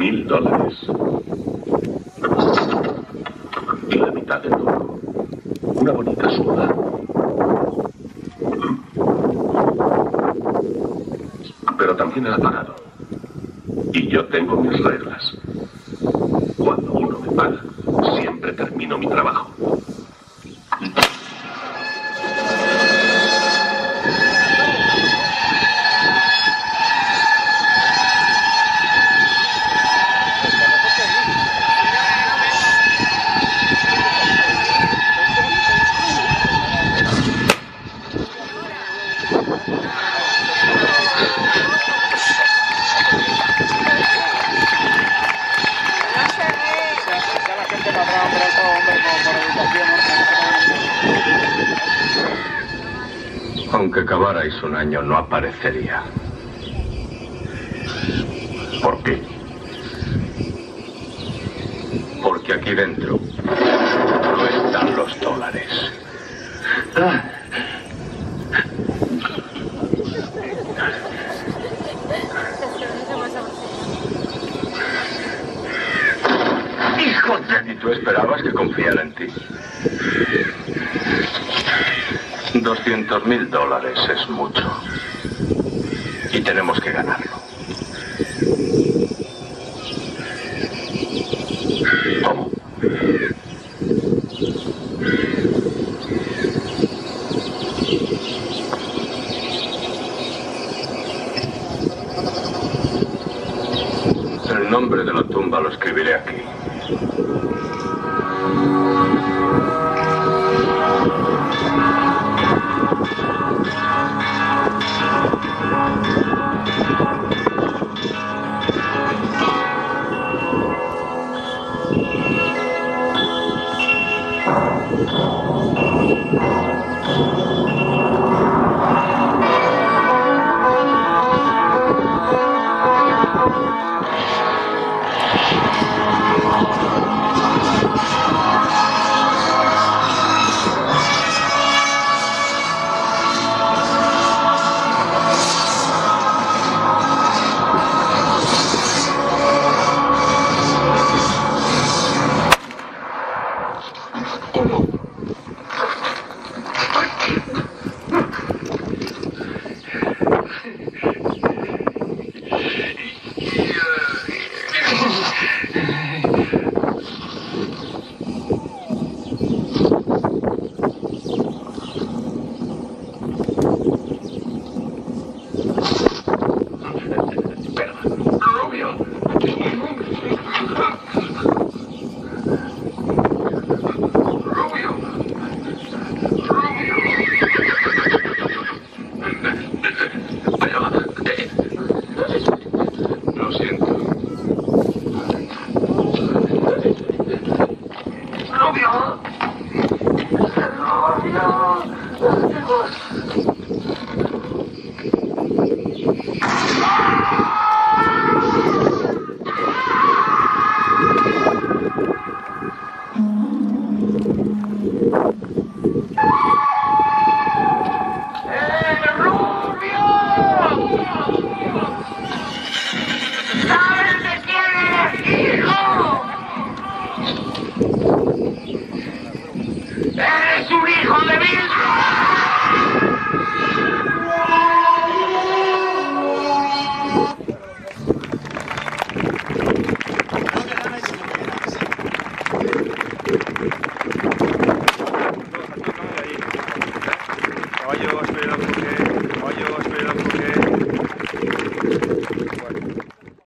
$1000. La mitad de todo. Una bonita suma. Pero también ha pagado. Y yo tengo mis reglas. Cuando uno me paga, siempre termino mi trabajo. Aunque cavarais un año, no aparecería. ¿Por qué? Porque aquí dentro no están los dólares. ¡Hijo de... ¿Y tú esperabas que confiara en ti? $200.000 es mucho. Y tenemos que ganarlo. ¿Cómo? El nombre de la tumba lo escribiré aquí. ¡Eres un hijo de mil!